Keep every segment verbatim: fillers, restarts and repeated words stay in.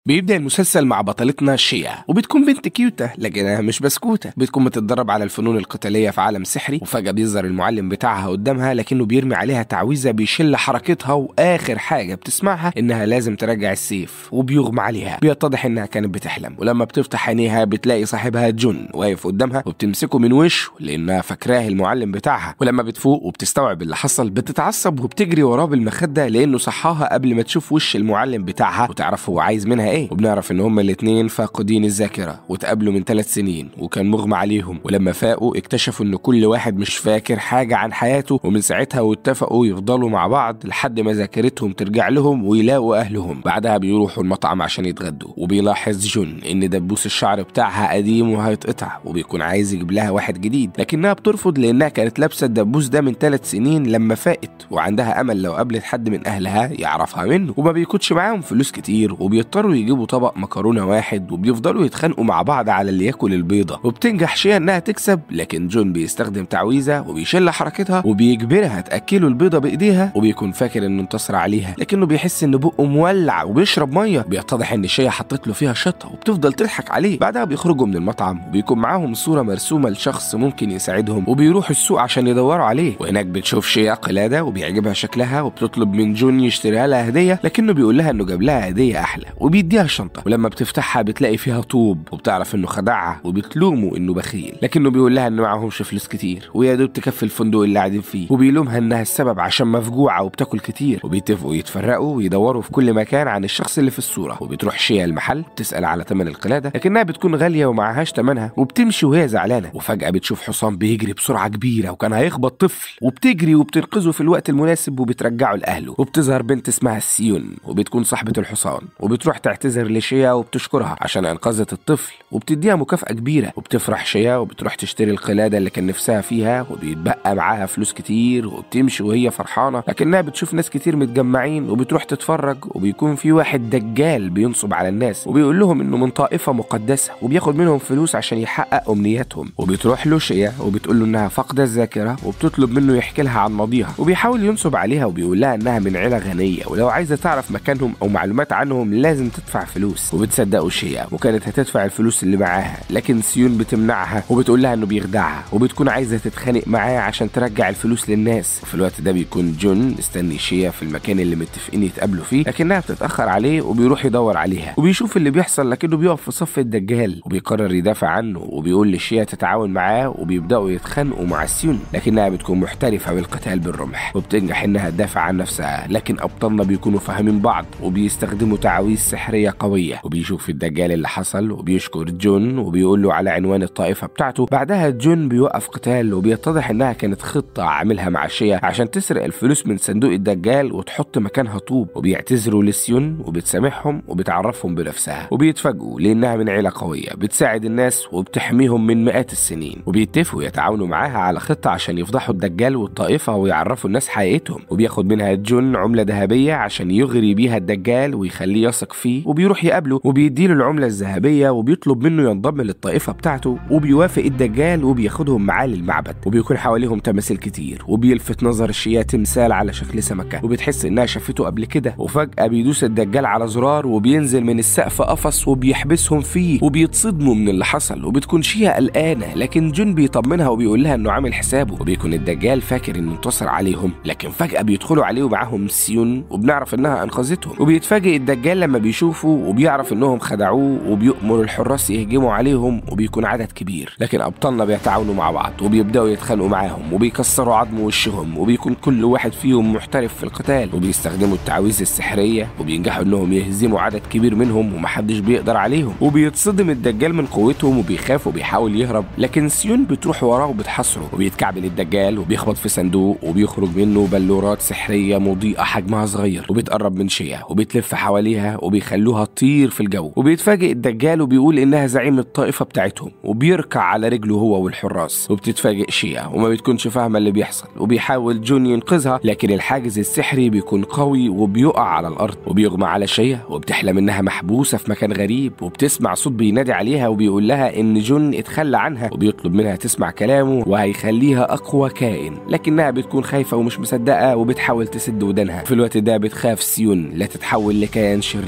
بيبدأ المسلسل مع بطلتنا شيا، وبتكون بنت كيوتة لكنها مش بسكوتة. بتكون متدرب على الفنون القتالية في عالم سحري، وفجأة بيظهر المعلم بتاعها قدامها لكنه بيرمي عليها تعويذة بيشل حركتها، وآخر حاجة بتسمعها إنها لازم ترجع السيف، وبيغمى عليها. بيتضح إنها كانت بتحلم، ولما بتفتح عينيها بتلاقي صاحبها جون واقف قدامها وبتمسكه من وشه لأنها فاكراه المعلم بتاعها. ولما بتفوق وبتستوعب اللي حصل بتتعصب وبتجري وراه بالمخدة لأنه صحاها قبل ما تشوف وش المعلم بتاعها وتعرف هو عايز منها ايه. وبنعرف ان هما الاتنين فاقدين الذاكره واتقابلوا من ثلاث سنين وكان مغمى عليهم، ولما فاقوا اكتشفوا ان كل واحد مش فاكر حاجه عن حياته، ومن ساعتها واتفقوا يفضلوا مع بعض لحد ما ذاكرتهم ترجع لهم ويلاقوا اهلهم. بعدها بيروحوا المطعم عشان يتغدوا، وبيلاحظ جون ان دبوس الشعر بتاعها قديم وهيتقطع وبيكون عايز يجيب لها واحد جديد، لكنها بترفض لانها كانت لابسه الدبوس ده من ثلاث سنين لما فاقت، وعندها امل لو قابلت حد من اهلها يعرفها منه. وما بيكونش معاهم فلوس كتير وبيضطروا يجيبوا طبق مكرونه واحد، وبيفضلوا يتخانقوا مع بعض على اللي ياكل البيضه. وبتنجح شيا انها تكسب، لكن جون بيستخدم تعويذه وبيشل حركتها وبيجبرها تاكله البيضه بايديها، وبيكون فاكر انه انتصر عليها لكنه بيحس ان بقه مولع وبيشرب ميه. بيتضح ان شيا حطت له فيها شطه وبتفضل تضحك عليه. بعدها بيخرجوا من المطعم وبيكون معاهم صوره مرسومه لشخص ممكن يساعدهم، وبيروحوا السوق عشان يدوروا عليه. وهناك بتشوف شيا قلاده وبيعجبها شكلها وبتطلب من جون يشتريها لها هديه، لكنه بيقول لها انه جاب لها هديه احلى وبيديها الشنطه. ولما بتفتحها بتلاقي فيها طوب وبتعرف انه خدعها وبتلومه انه بخيل، لكنه بيقول لها انه معهمش فلوس كتير ويا دوب تكفي الفندق اللي قاعدين فيه، وبيلومها انها السبب عشان مفجوعه وبتاكل كتير. وبيتفقوا يتفرقوا ويدوروا في كل مكان عن الشخص اللي في الصوره. وبتروح شيا المحل تسال على ثمن القلاده لكنها بتكون غاليه ومعهاش ثمنها، وبتمشي وهي زعلانه. وفجاه بتشوف حصان بيجري بسرعه كبيره وكان هيخبط طفل، وبتجري وبتنقذه في الوقت المناسب وبترجعه لاهله. وبتظهر بنت اسمها سيون وبتكون صاحبه الحصان، وبتروح تعتذر لشيا وبتشكرها عشان انقذت الطفل وبتديها مكافأة كبيرة. وبتفرح شيا وبتروح تشتري القلادة اللي كان نفسها فيها، وبيتبقى معاها فلوس كتير وبتمشي وهي فرحانة، لكنها بتشوف ناس كتير متجمعين وبتروح تتفرج. وبيكون في واحد دجال بينصب على الناس وبيقول لهم انه من طائفة مقدسة وبياخد منهم فلوس عشان يحقق امنياتهم. وبتروح له شيا وبتقول له انها فاقدة الذاكرة وبتطلب منه يحكي لها عن ماضيها، وبيحاول ينصب عليها وبيقول لها انها من عيلة غنية ولو عايزة تعرف مكانهم او معلومات عنهم لازم تدفع فلوس. وبتصدقوا شيا وكانت هتدفع الفلوس اللي معاها، لكن سيون بتمنعها وبتقول لها انه بيخدعها وبتكون عايزه تتخانق معاه عشان ترجع الفلوس للناس. وفي الوقت ده بيكون جون مستني شيا في المكان اللي متفقين يتقابلوا فيه، لكنها بتتاخر عليه وبيروح يدور عليها وبيشوف اللي بيحصل، لكنه بيقف في صف الدجال وبيقرر يدافع عنه وبيقول لشيا تتعاون معاه، وبيبداوا يتخانقوا مع سيون لكنها بتكون محترفه بالقتال بالرمح وبتنجح انها تدافع عن نفسها. لكن ابطالنا بيكونوا فاهمين بعض وبيستخدموا تعاويذ سحريه قويه. وبيشوف الدجال اللي حصل وبيشكر جون وبيقول له على عنوان الطائفه بتاعته. بعدها جون بيوقف قتال وبيتضح انها كانت خطه عاملها مع شيا عشان تسرق الفلوس من صندوق الدجال وتحط مكانها طوب. وبيعتذروا لسيون وبتسامحهم وبتعرفهم بنفسها، وبيتفاجئوا لانها من عيله قويه بتساعد الناس وبتحميهم من مئات السنين. وبيتفقوا يتعاونوا معاها على خطه عشان يفضحوا الدجال والطائفه ويعرفوا الناس حقيقتهم. وبياخد منها جون عمله ذهبيه عشان يغري بيها الدجال ويخليه يثق فيه، وبيروح يقابله وبيديله العمله الذهبيه وبيطلب منه ينضم للطائفه بتاعته. وبيوافق الدجال وبياخدهم معاه للمعبد، وبيكون حواليهم تماثيل كتير وبيلفت نظر شيا تمثال على شكل سمكه وبتحس انها شافته قبل كده. وفجاه بيدوس الدجال على زرار وبينزل من السقف قفص وبيحبسهم فيه وبيتصدموا من اللي حصل. وبتكون شيا قلقانه لكن جون بيطمنها وبيقول لها انه عامل حسابه. وبيكون الدجال فاكر انه انتصر عليهم، لكن فجاه بيدخلوا عليه ومعاهم سيون وبنعرف انها انقذتهم. وبيتفاجئ الدجال لما بيشوفه وبيعرف انهم خدعوه وبيأمر الحراس يهجموا عليهم، وبيكون عدد كبير لكن ابطالنا بيتعاونوا مع بعض وبيبداوا يتخانقوا معاهم وبيكسروا عظم وشهم. وبيكون كل واحد فيهم محترف في القتال وبيستخدموا التعاويذ السحريه وبينجحوا انهم يهزموا عدد كبير منهم ومحدش بيقدر عليهم. وبيتصدم الدجال من قوتهم وبيخاف وبيحاول يهرب، لكن سيون بتروح وراه وبتحاصره. وبيتكعبل الدجال وبيخبط في صندوق وبيخرج منه بلورات سحريه مضيئه حجمها صغير وبتقرب من شيا وبتلف حواليها وبيخلوها تطير في الجو. وبيتفاجئ الدجال وبيقول انها زعيم الطائفه بتاعتهم وبيركع على رجله هو والحراس. وبتتفاجئ شيا وما بتكونش فاهمه اللي بيحصل، وبيحاول جون ينقذها لكن الحاجز السحري بيكون قوي وبيقع على الارض وبيغمى على شيا. وبتحلم انها محبوسه في مكان غريب وبتسمع صوت بينادي عليها وبيقول لها ان جون اتخلى عنها وبيطلب منها تسمع كلامه وهيخليها اقوى كائن، لكنها بتكون خايفه ومش مصدقه وبتحاول تسد ودانها. في الوقت ده بتخاف سيون لا تتحول لكائن شرير وبتكون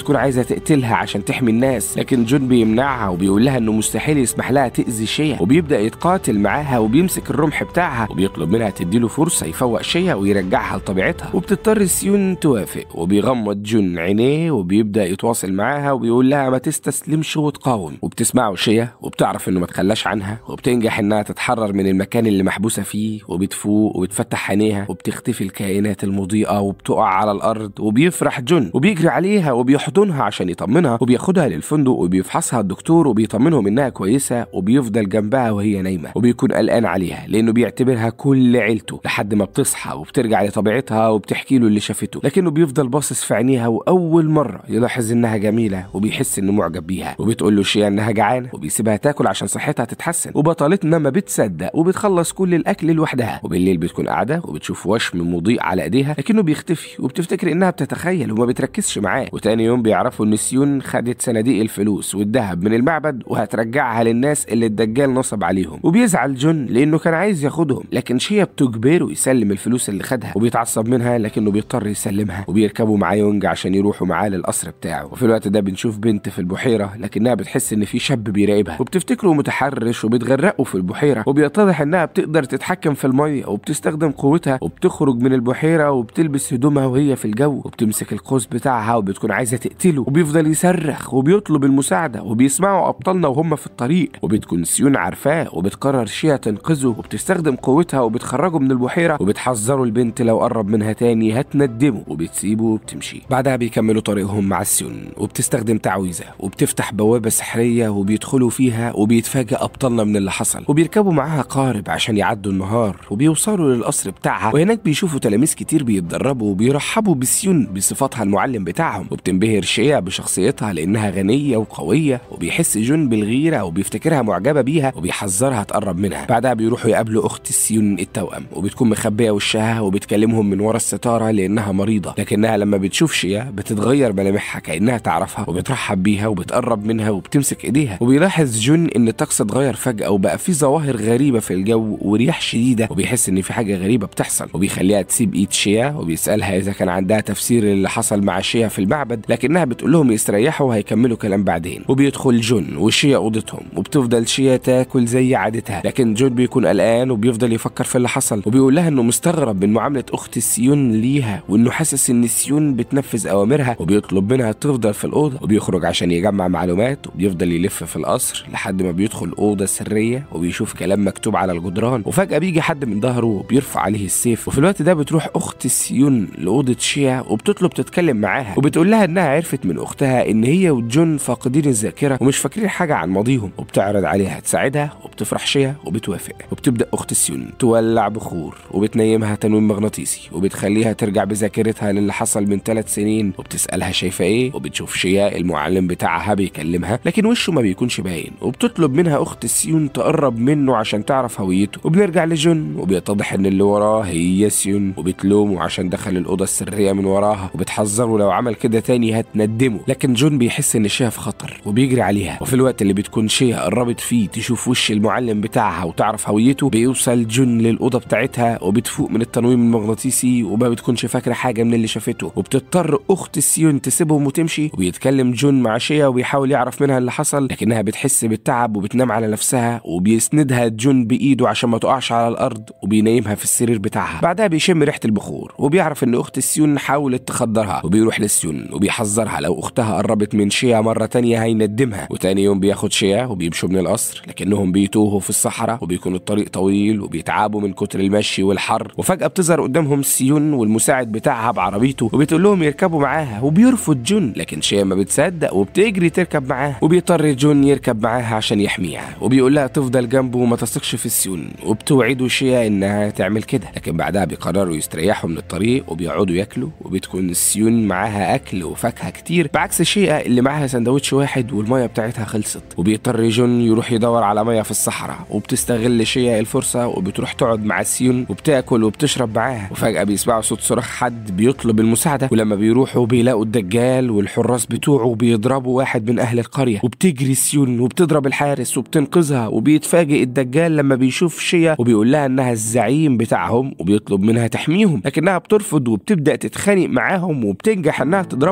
وبتكون عايزة تقتلها عشان تحمي الناس، لكن جون بيمنعها وبيقول لها انه مستحيل يسمح لها تأذي شيا، وبيبدأ يتقاتل معاها وبيمسك الرمح بتاعها وبيطلب منها تديله فرصة يفوق شيا ويرجعها لطبيعتها، وبتضطر سيون توافق، وبيغمض جون عينيه وبيبدأ يتواصل معاها وبيقول لها ما تستسلمش وتقاوم، وبتسمعه شيا وبتعرف انه ما تخلاش عنها، وبتنجح انها تتحرر من المكان اللي محبوسة فيه، وبتفوق وبتفتح عينيها وبتختفي الكائنات المضيئة وبتقع على الأرض، وبيفرح جون وبيجري عليها وبيحضنها عشان يطمنها، وبياخدها للفندق وبيفحصها الدكتور وبيطمنهم انها كويسة، وبيفضل جنبها وهي نايمة، وبيكون قلقان عليها لانه بيعتبرها كل عيلته، لحد ما بتصحى وبترجع لطبيعتها وبتحكي له اللي شافته، لكنه بيفضل باصص في عينيها، واول مرة يلاحظ انها جميلة وبيحس انه معجب بيها، وبتقول له شيا انها جعانة وبيسيبها تاكل عشان صحتها تتحسن، وبطلتنا ما بتصدق وبتخلص كل الاكل لوحدها، وبالليل بتكون قاعدة وبتشوف وشم مضيء على ايديها، لكنه بيختفي وبتفتكر انها بتتخيل وما بتركزش معاه، وتاني يوم بيعرفوا ان سيون خدت صناديق الفلوس والذهب من المعبد وهترجعها للناس اللي الدجال نصب عليهم، وبيزعل جون لانه كان عايز ياخدهم، لكن شيا بتجبره يسلم الفلوس اللي خدها، وبيتعصب منها لكنه بيضطر يسلمها، وبيركبوا معاه يونج عشان يروحوا معاه للقصر بتاعه، وفي الوقت ده بنشوف بنت في البحيرة لكنها بتحس ان في شاب بيراقبها، وبتفتكره متحرش وبتغرقه في البحيرة، وبيتضح انها بتقدر تتحكم في المية وبتستخدم قوتها، وبتخرج من البحيرة وبتلبس هدومها وهي في الجو، وبتمسك القوس بتاعها وبتكون عايزة تقتله، وبيفضل يصرخ وبيطلب المساعدة، وبيسمعوا ابطالنا وهم في الطريق، وبتكون سيون عارفاه وبتقرر شيا تنقذه، وبتستخدم قوتها وبتخرجه من البحيرة، وبتحذره البنت لو قرب منها تاني هتندمه، وبتسيبه وبتمشي. بعدها بيكملوا طريقهم مع سيون، وبتستخدم تعويذة وبتفتح بوابة سحرية وبيدخلوا فيها، وبيتفاجئ ابطالنا من اللي حصل، وبيركبوا معاها قارب عشان يعدوا النهار، وبيوصلوا للقصر بتاعها، وهناك بيشوفوا تلاميذ كتير بيتدربوا وبيرحبوا بسيون بصفتها المعلم بتاعهم، وبتنبهر شيا بشخصيتها لانها غنية وقوية، وبيحس جون بالغيرة وبيفتكرها معجبة بيها وبيحذرها تقرب منها. بعدها بيروحوا يقابلوا اخت سيون التوأم، وبتكون مخبية وشها وبتكلمهم من ورا الستارة لانها مريضة، لكنها لما بتشوف شيا بتتغير ملامحها كانها تعرفها، وبترحب بيها وبتقرب منها وبتمسك ايديها، وبيلاحظ جون ان الطقس اتغير فجأة وبقى في ظواهر غريبة في الجو ورياح شديدة، وبيحس ان في حاجة غريبة بتحصل، وبيخليها تسيب ايد شيا، وبيسألها اذا كان عندها تفسير اللي حصل مع شيا في المعبد، لكنها بتقول لهم يستريحوا وهيكملوا كلام بعدين. وبيدخل جون وشيا اوضتهم، وبتفضل شيا تاكل زي عادتها، لكن جون بيكون قلقان وبيفضل يفكر في اللي حصل، وبيقول لها انه مستغرب من معاملة اخت سيون ليها، وانه حاسس ان سيون بتنفذ اوامرها، وبيطلب منها تفضل في الاوضه، وبيخرج عشان يجمع معلومات، وبيفضل يلف في القصر لحد ما بيدخل اوضه سريه وبيشوف كلام مكتوب على الجدران، وفجاه بيجي حد من ظهره وبيرفع عليه السيف، وفي الوقت ده بتروح اخت سيون لاوضه شيا وبتطلب تتكلم معاها، وبتقول لها انها عرفت من اختها ان هي وجون فاقدين الذاكره ومش فاكرين حاجه عن ماضيهم، وبتعرض عليها تساعدها، وبتفرح شيا وبتوافق، وبتبدا اخت سيون تولع بخور وبتنيمها تنويم مغناطيسي، وبتخليها ترجع بذاكرتها للي حصل من ثلاث سنين، وبتسالها شايفه ايه، وبتشوف شيا المعلم بتاعها بيكلمها لكن وشه ما بيكونش باين، وبتطلب منها اخت سيون تقرب منه عشان تعرف هويته، وبنرجع لجون وبيتضح ان اللي وراه هي سيون، وبتلومه عشان دخل الاوضه السريه من وراها، وبتحذره لو عمل كده تاني هتندمه، لكن جون بيحس ان شيا في خطر وبيجري عليها، وفي الوقت اللي بتكون شيا قربت فيه تشوف وش المعلم بتاعها وتعرف هويته، بيوصل جون للاوضه بتاعتها وبتفوق من التنويم المغناطيسي وما بتكونش فاكره حاجه من اللي شافته، وبتضطر اخت سيون تسيبهم وتمشي، وبيتكلم جون مع شيا وبيحاول يعرف منها اللي حصل، لكنها بتحس بالتعب وبتنام على نفسها، وبيسندها جون بايده عشان ما تقعش على الارض، وبينيمها في السرير بتاعها. بعدها بيشم ريحه البخور وبيعرف ان اخت سيون حاولت تخدرها، وبيروح لسيون وبيحذرها لو اختها قربت من شيا مره تانية هيندمها، وتاني يوم بياخد شيا وبيمشوا من القصر، لكنهم بيتوهوا في الصحراء وبيكون الطريق طويل وبيتعبوا من كتر المشي والحر، وفجاه بتظهر قدامهم سيون والمساعد بتاعها بعربيته، وبتقول لهم يركبوا معاها، وبيرفض جون، لكن شيا ما بتصدق وبتجري تركب معاه، وبيضطر جون يركب معاها عشان يحميها، وبيقول لها تفضل جنبه وما تثقش في سيون، وبتوعده شيا انها تعمل كده، لكن بعدها بيقرروا يستريحوا من الطريق وبيقعدوا ياكلوا، وبتكون سيون معاها اكل وفاكهه كتير بعكس شيا اللي معاها سندوتش واحد والميه بتاعتها خلصت، وبيضطر جون يروح يدور على ميه في الصحراء، وبتستغل شيا الفرصه وبتروح تقعد مع سيون وبتاكل وبتشرب معاها، وفجاه بيسمعوا صوت صراخ حد بيطلب المساعده، ولما بيروحوا بيلاقوا الدجال والحراس بتوعه بيضربوا واحد من اهل القريه، وبتجري سيون وبتضرب الحارس وبتنقذها، وبيتفاجئ الدجال لما بيشوف شيا وبيقول لها انها الزعيم بتاعهم وبيطلب منها تحميهم، لكنها بترفض وبتبدا تتخانق معاهم، وبتنجح انها تضربهم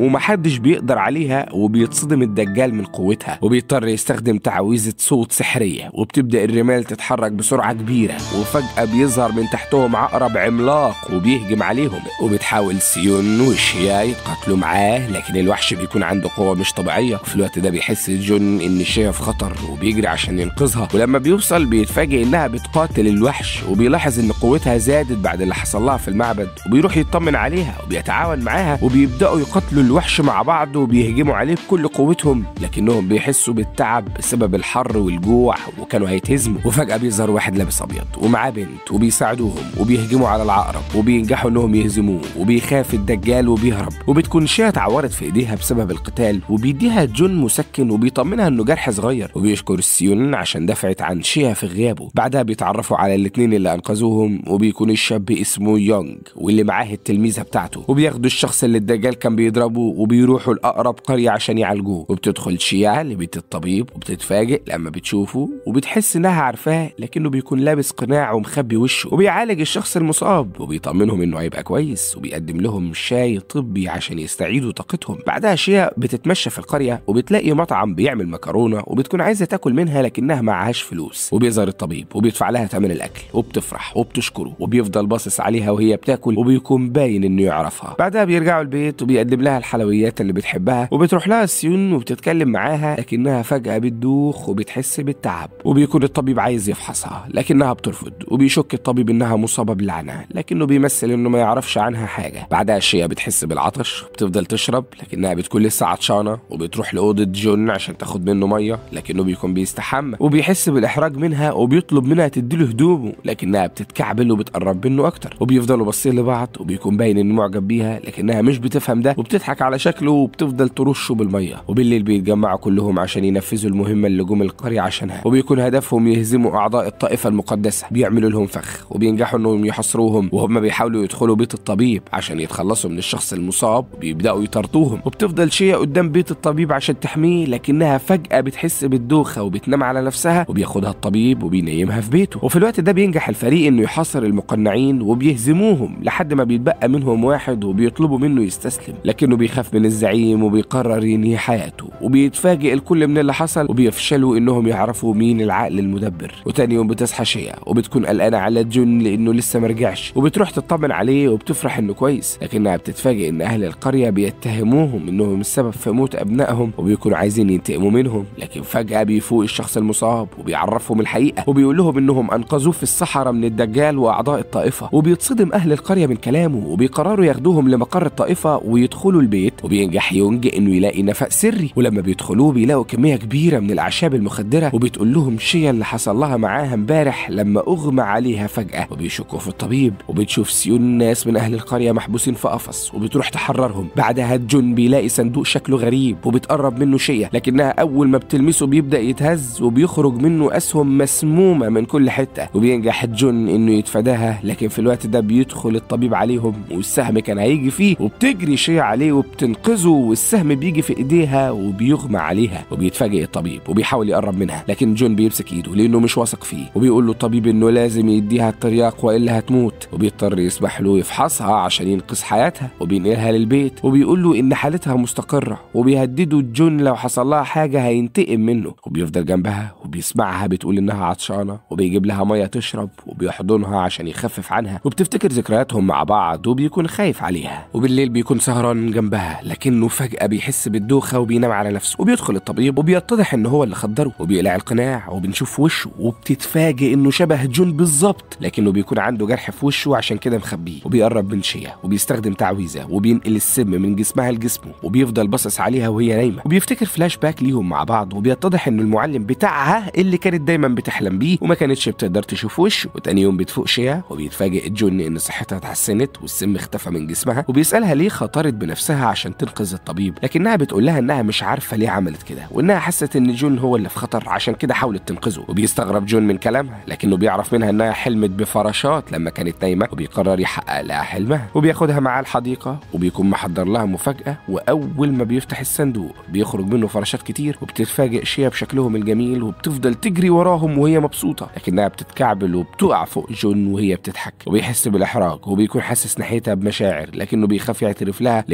ومحدش بيقدر عليها، وبيتصدم الدجال من قوتها وبيضطر يستخدم تعويذة صوت سحرية، وبتبدأ الرمال تتحرك بسرعة كبيرة، وفجأة بيظهر من تحتهم عقرب عملاق وبيهجم عليهم، وبتحاول سيون وشيا يتقاتلوا معاه، لكن الوحش بيكون عنده قوة مش طبيعية. وفي الوقت ده بيحس جون ان شيا في خطر وبيجري عشان ينقذها، ولما بيوصل بيتفاجئ انها بتقاتل الوحش، وبيلاحظ ان قوتها زادت بعد اللي حصل لها في المعبد، وبيروح يطمن عليها وبيتعاون معاها، وبيبدأوا يقاتلوا الوحش مع بعض وبيهجموا عليه بكل قوتهم، لكنهم بيحسوا بالتعب بسبب الحر والجوع وكانوا هيتهزموا. وفجأة بيظهر واحد لابس ابيض ومعاه بنت وبيساعدوهم وبيهجموا على العقرب وبينجحوا انهم يهزموه، وبيخاف الدجال وبيهرب، وبتكون شيا اتعورت في ايديها بسبب القتال، وبيديها جون مسكن وبيطمنها انه جرح صغير، وبيشكر سيون عشان دفعت عن شيا في غيابه. بعدها بيتعرفوا على الاثنين اللي انقذوهم، وبيكون الشاب اسمه يونغ واللي معاه التلميذه بتاعته، وبياخدوا الشخص اللي الدجال كان بيضربه وبيروحوا لاقرب قريه عشان يعالجوه. وبتدخل شيا لبيت الطبيب وبتتفاجئ لما بتشوفه، وبتحس انها عارفاه، لكنه بيكون لابس قناع ومخبي وشه، وبيعالج الشخص المصاب وبيطمنهم انه هيبقى كويس، وبيقدم لهم شاي طبي عشان يستعيدوا طاقتهم. بعدها شيا بتتمشى في القريه وبتلاقي مطعم بيعمل مكرونه، وبتكون عايزه تاكل منها لكنها معهاش فلوس، وبيظهر الطبيب وبيدفع لها ثمن الاكل، وبتفرح وبتشكره، وبيفضل باصص عليها وهي بتاكل، وبيكون باين انه يعرفها. بعدها بيرجعوا البيت وبيقدم لها الحلويات اللي بتحبها، وبتروح لها سيون وبتتكلم معاها، لكنها فجأة بتدوخ وبتحس بالتعب، وبيكون الطبيب عايز يفحصها لكنها بترفض، وبيشك الطبيب انها مصابة باللعنة، لكنه بيمثل انه ما يعرفش عنها حاجة. بعدها شيا بتحس بالعطش، بتفضل تشرب لكنها بتكون لسه عطشانة، وبتروح لأوضة جون عشان تاخد منه مية، لكنه بيكون بيستحمى، وبيحس بالإحراج منها وبيطلب منها تديله هدومه، لكنها بتتكعبل وبتقرب منه أكتر، وبيفضلوا باصين لبعض، وبيكون باين إنه معجب بيها، لكنها مش بتفهم ده وبتضحك على شكله، وبتفضل ترشه بالمية. وبالليل بيتجمعوا كلهم عشان ينفذوا المهمة اللي جم القرية عشانها، وبيكون هدفهم يهزموا أعضاء الطائفة المقدسة. بيعملوا لهم فخ وبينجحوا إنهم يحاصروهم، وهم بيحاولوا يدخلوا بيت الطبيب عشان يتخلصوا من الشخص المصاب، وبيبدأوا يطردوهم، وبتفضل شيا قدام بيت الطبيب عشان تحميه، لكنها فجأة بتحس بالدوخة وبتنام على نفسها، وبياخدها الطبيب وبينيمها في بيته. وفي الوقت ده بينجح الفريق إنه يحاصر المقنعين وبيهزموهم لحد ما بيتبقى منهم واحد، وبيطلبوا منه يستسلم، لكنه بيخاف من الزعيم وبيقرر ينهي حياته. وبيتفاجئ الكل من اللي حصل، وبيفشلوا إنهم يعرفوا مين العقل المدبر. وتاني يوم بتصحى شيا وبتكون قلقانة على جون لأنه لسه مرجعش، وبتروح تطمن عليه وبتفرح إنه كويس، لكنها بتتفاجئ إن أهل القرية بيتهموهم إنهم السبب في موت أبنائهم، وبيكونوا عايزين ينتقموا منهم. لكن فجأة بيفوق الشخص المصاب وبيعرفهم الحقيقة، وبيقول لهم إنهم أنقذوه في الصحراء من الدجال وأعضاء الطائفة. وبيتصدم أهل القرية من كلامه، وبيقرروا ياخدوهم لمقر الطائفة ويدخلوا البيت. وبينجح يونج إنه يلاقي نفق سري، ولما بيدخلوه بيلاقوا كمية كبيرة من الأعشاب المخدرة، وبتقول لهم شيا اللي حصل لها معاها امبارح لما أغمى عليها فجأة، وبيشكوا في الطبيب. وبتشوف سيون ناس من أهل القرية محبوسين في قفص، وبتروح تحررهم. بعدها جون بيلاقي صندوق شكله غريب وبتقرب منه شيا، لكنها أول ما بتلمسه بيبدأ يتهز وبيخرج منه أسهم مسمومة من كل حتة، وبينجح جون إنه يتفاداها. لكن في الوقت ده بيدخل الطبيب عليهم والسهم كان هيجي فيه، وبتجري شيا عليه وبتنقذه، والسهم بيجي في إيديها وبيغمى عليها. وبيتفاجئ الطبيب وبيحاول يقرب منها، لكن جون بيمسك إيده لأنه مش واثق فيه، وبيقول له الطبيب إنه لازم يديها الترياق وإلا هتموت، وبيضطر يسمح له يفحصها عشان ينقذ حياتها، وبينقلها للبيت، وبيقول له إن حالتها مستقرة، وبيهددوا جون لو حصل لها حاجة هينتقم منه. وبيفضل جنبها وبيسمعها بتقول إنها عطشانة، وبيجيب لها مية تشرب وبيحضنها عشان يخفف عنها، وبتفتكر ذكرياتهم مع بعض وبيكون خايف عليها. وبالليل بيكون سهران جنبها، لكنه فجأة بيحس بالدوخة وبينام على نفسه. وبيدخل الطبيب وبيتضح إن هو اللي خدره، وبيقلع القناع وبنشوف وشه، وبتتفاجئ إنه شبه جون بالظبط، لكنه بيكون عنده جرح في وشه عشان كده مخبيه. وبيقرب من شيا وبيستخدم تعويذة وبينقل السم من جسمها لجسمه، وبيفضل باصص عليها وهي نايمة، وبيفتكر فلاش باك ليهم مع بعض، وبيتضح إنه المعلم بتاعها اللي كانت دايما بتحلم بيه وما كانتش بتقدر تشوف وشه. وتاني يوم بتفوق شيا وبيتفاجئ جون إن صحتها اتحسنت والسم اختفى من جسمها، وبيسألها ليه خطرت بنفسها عشان تنقذ الطبيب، لكنها بتقول لها إنها مش عارفة ليه عملت كده، وإنها حست إن جون هو اللي في خطر عشان كده حاولت تنقذه. وبيستغرب جون من كلامها، لكنه بيعرف منها إنها حلمت بفراشات لما كانت نايمة، وبيقرر يحقق لها حلمها، وبياخدها معاه الحديقة، وبيكون محضر لها مفاجأة. وأول ما بيفتح الصندوق بيخرج منه فراشات كتير، وبتتفاجئ شيا بشكلهم الجميل، وبتفضل تجري وراهم وهي مبسوطة، لكنها بتتكعبل وبتقع فوق جون وهي بتضحك، وبيحس بالإحراج، وبيكون حاسس ناحيتها بمشاعر، لكنه بيخاف يعترف لها لأنها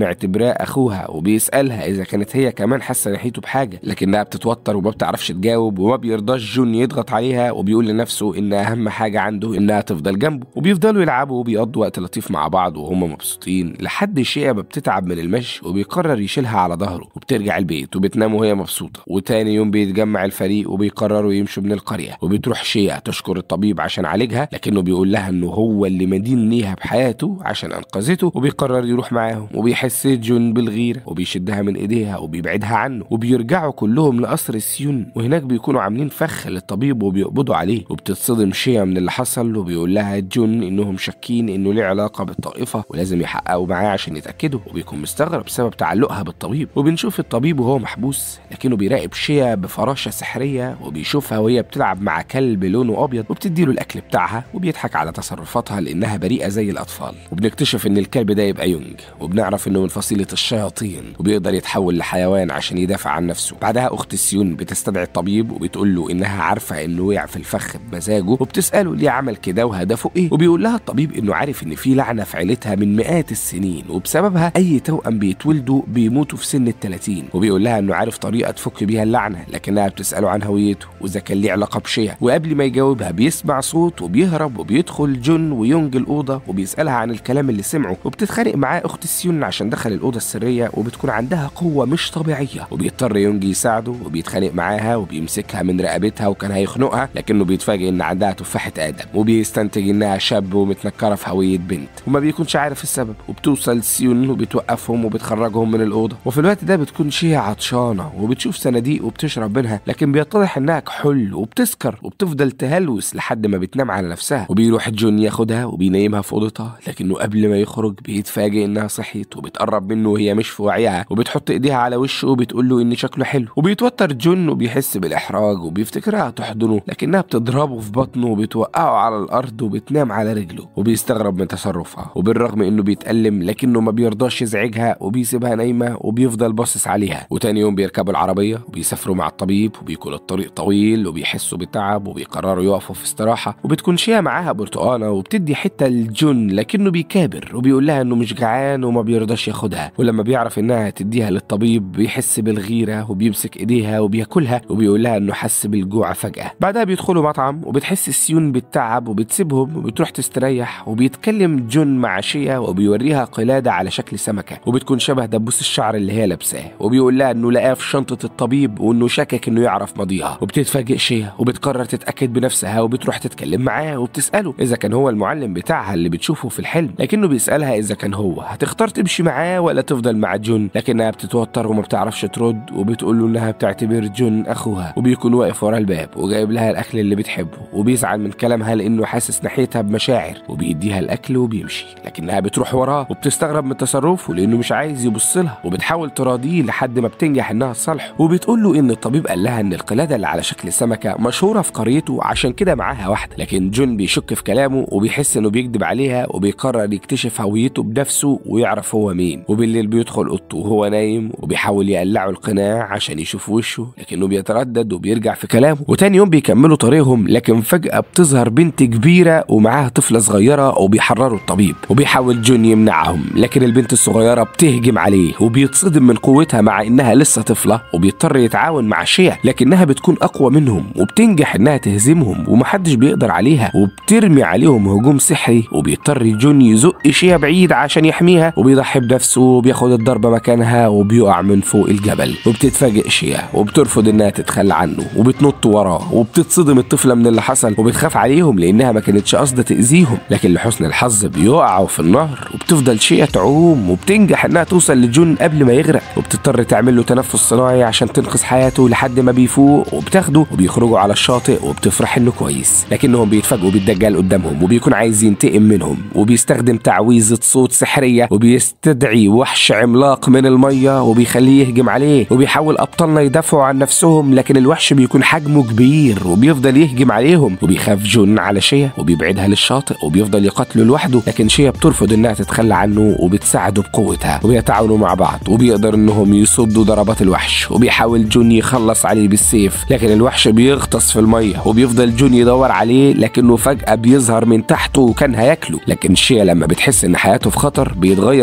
معتبراه اخوها وبيسالها اذا كانت هي كمان حاسه ناحيته بحاجه، لكنها بتتوتر وما بتعرفش تجاوب وما بيرضاش جون يضغط عليها، وبيقول لنفسه ان اهم حاجه عنده انها تفضل جنبه. وبيفضلوا يلعبوا وبيقضوا وقت لطيف مع بعض وهم مبسوطين، لحد شيا ما بتتعب من المشي وبيقرر يشيلها على ظهره، وبترجع البيت وبتنام وهي مبسوطه. وتاني يوم بيتجمع الفريق وبيقرروا يمشوا من القريه، وبتروح شيا تشكر الطبيب عشان عالجها، لكنه بيقول لها انه هو اللي مدين ليها بحياته عشان انقذته، وبيقرر يروح معاهم. وبيحس جون بالغيره وبيشدها من ايديها وبيبعدها عنه، وبيرجعوا كلهم لقصر السيون، وهناك بيكونوا عاملين فخ للطبيب وبيقبضوا عليه. وبتتصدم شيا من اللي حصل، وبيقول لها جون انهم شاكين انه ليه علاقه بالطائفه ولازم يحققوا معاه عشان يتاكدوا، وبيكون مستغرب بسبب تعلقها بالطبيب. وبنشوف الطبيب وهو محبوس، لكنه بيراقب شيا بفراشه سحريه، وبيشوفها وهي بتلعب مع كلب لونه ابيض وبتديله الاكل بتاعها، وبيضحك على تصرفاتها لانها بريئه زي الاطفال. وبنكتشف ان الكلب ده يبقى يونج، وبنعرف انه من فصيله الشياطين وبيقدر يتحول لحيوان عشان يدافع عن نفسه. بعدها اخت السيون بتستدعي الطبيب وبتقول له انها عارفه انه وقع في الفخ بمزاجه، وبتساله ليه عمل كده وهدفه ايه. وبيقول لها الطبيب انه عارف ان في لعنه في عيلتها من مئات السنين، وبسببها اي توأم بيتولدوا بيموتوا في سن الثلاثين. وبيقول لها انه عارف طريقه تفك بيها اللعنه، لكنها بتساله عن هويته واذا كان ليه علاقه بشيا. وقبل ما يجاوبها بيسمع صوت وبيهرب، وبيدخل جون ويونج الاوضه وبيسالها عن الكلام اللي سمعه، وبتتخانق معاه اخت السيون عشان دخل الاوضه السريه، وبتكون عندها قوه مش طبيعيه، وبيضطر يونج يساعده وبيتخانق معاها وبيمسكها من رقبتها وكان هيخنقها، لكنه بيتفاجئ ان عندها تفاحه ادم، وبيستنتج انها شاب ومتنكره في هويه بنت وما بيكونش عارف السبب. وبتوصل سيون وبتوقفهم وبتخرجهم من الاوضه. وفي الوقت ده بتكون شيا عطشانه وبتشوف صناديق وبتشرب منها، لكن بيتضح انها كحول وبتسكر وبتفضل تهلوس لحد ما بتنام على نفسها. وبيروح جون ياخدها وبينيمها في اوضتها، لكنه قبل ما يخرج بيتفاجئ انها صحيت وبتقرب منه وهي مش في وعيها، وبتحط ايديها على وشه وبتقول له ان شكله حلو. وبيتوتر جون وبيحس بالاحراج وبيفتكرها تحضنه، لكنها بتضربه في بطنه وبتوقعه على الارض وبتنام على رجله. وبيستغرب من تصرفها، وبالرغم انه بيتألم لكنه ما بيرضاش يزعجها وبيسيبها نايمه وبيفضل باصص عليها. وتاني يوم بيركبوا العربيه وبيسافروا مع الطبيب، وبيكون الطريق طويل وبيحسوا بالتعب وبيقرروا يقفوا في استراحه. وبتكون شيا معاها برتقانه وبتدي حته لجون، لكنه بيكابر وبيقول لها انه مش جعان وما بيرضاش ياخدها. ولما بيعرف انها تديها للطبيب بيحس بالغيره وبيمسك ايديها وبياكلها، وبيقول لها انه حس بالجوع فجاه. بعدها بيدخلوا مطعم وبتحس السيون بالتعب وبتسيبهم وبتروح تستريح. وبيتكلم جون مع شيا وبيوريها قلاده على شكل سمكه، وبتكون شبه دبوس الشعر اللي هي لابساه، وبيقول لها انه لقاه في شنطه الطبيب وانه شاكك انه يعرف ماضيها. وبتتفاجئ شيا وبتقرر تتاكد بنفسها وبتروح تتكلم معاه وبتساله اذا كان هو المعلم بتاعها اللي بتشوفه في الحلم، لكنه بيسالها اذا كان هو هتختار تمشي معاه ولا تفضل مع جون، لكنها بتتوتر وما بتعرفش ترد، وبتقول له انها بتعتبر جون اخوها. وبيكون واقف ورا الباب وجايب لها الاكل اللي بتحبه، وبيزعل من كلامها لانه حاسس ناحيتها بمشاعر، وبيديها الاكل وبيمشي، لكنها بتروح وراه وبتستغرب من تصرفه لانه مش عايز يبص لها، وبتحاول تراضيه لحد ما بتنجح انها تصالحه. وبتقول له ان الطبيب قال لها ان القلاده اللي على شكل سمكه مشهوره في قريته عشان كده معاها واحده، لكن جون بيشك في كلامه وبيحس انه بيكذب عليها، وبيقرر يكتشف هويته بنفسه ويعرف هو مين. وبالليل بيدخل اوضته وهو نايم وبيحاول يقلعه القناع عشان يشوف وشه، لكنه بيتردد وبيرجع في كلامه. وتاني يوم بيكملوا طريقهم، لكن فجأة بتظهر بنت كبيرة ومعاها طفلة صغيرة وبيحرروا الطبيب. وبيحاول جون يمنعهم، لكن البنت الصغيرة بتهجم عليه وبيتصدم من قوتها مع انها لسه طفلة، وبيضطر يتعاون مع شيا لكنها بتكون اقوى منهم وبتنجح انها تهزمهم ومحدش بيقدر عليها، وبترمي عليهم هجوم سحري، وبيضطر جون يزق شيا بعيد عشان يحميها، وبيضحي بنفسه وبياخد الضربة مكانها وبيقع من فوق الجبل. وبتتفاجئ شيا وبترفض انها تتخلى عنه وبتنط وراه، وبتتصدم الطفلة من اللي حصل وبتخاف عليهم لانها ما كانتش قاصده تاذيهم، لكن لحسن الحظ بيقعوا في النهر. وبتفضل شيا تعوم وبتنجح انها توصل لجون قبل ما يغرق، وبتضطر تعمل له تنفس صناعي عشان تنقذ حياته لحد ما بيفوق، وبتاخده وبيخرجوا على الشاطئ وبتفرح انه كويس، لكنهم بيتفاجئوا بالدجال قدامهم وبيكون عايز ينتقم منهم، وبيستخدم تعويذه صوت سحريه وبيستدعي وحش عملاق من الميه وبيخليه يهجم عليه. وبيحاول ابطالنا يدافعوا عن نفسهم، لكن الوحش بيكون حجمه كبير وبيفضل يهجم عليهم، وبيخاف جون على شيا وبيبعدها للشاطئ وبيفضل يقاتله لوحده، لكن شيا بترفض انها تتخلى عنه وبتساعده بقوتها، وبيتعاونوا مع بعض وبيقدر انهم يصدوا ضربات الوحش. وبيحاول جون يخلص عليه بالسيف، لكن الوحش بيغطس في الميه وبيفضل جون يدور عليه، لكنه فجأة بيظهر من تحته وكان هياكله. لكن شيا لما بتحس ان حياته في خطر بيتغير لون عينيه